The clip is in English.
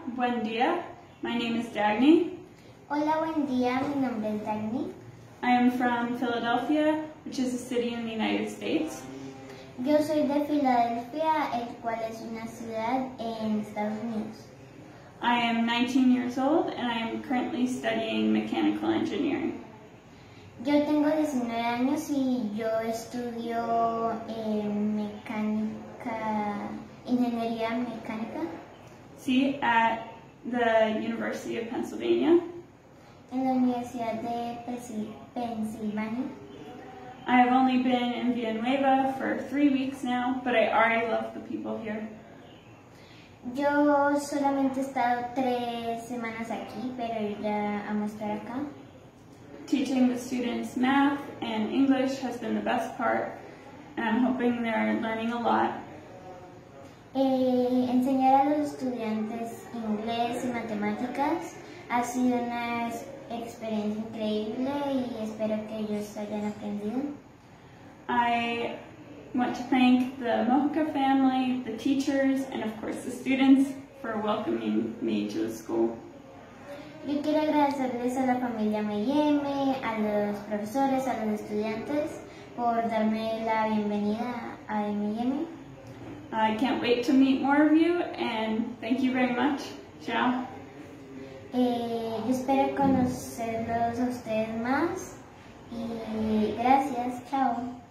buen día. My name is Dagny. Hola, buen día. Mi nombre es Dagny. I am from Philadelphia, which is a city in the United States. Yo soy de Filadelfia, el cual es una ciudad en Estados Unidos. I am 19 years old and I am currently studying mechanical engineering. Yo tengo 19 años y yo estudio ingeniería mecánica. Sí, at the University of Pennsylvania. En la Universidad de Pensilvania. I have only been in Villanueva for 3 weeks now, but I already love the people here. Yo solamente he estado 3 semanas aquí, pero ya amo estar acá. Teaching the students math and English has been the best part, and I'm hoping they're learning a lot. Enseñar a los estudiantes inglés y matemáticas ha sido una experiencia increíble y espero que ellos hayan aprendido. I want to thank the Mojica family, the teachers, and of course the students for welcoming me to the school. Yo quiero agradecerles a la familia Meyeme, a los profesores, a los estudiantes por darme la bienvenida a Meyeme. I can't wait to meet more of you, and thank you very much. Ciao. Yo espero conocerlos a ustedes más y gracias. Chao.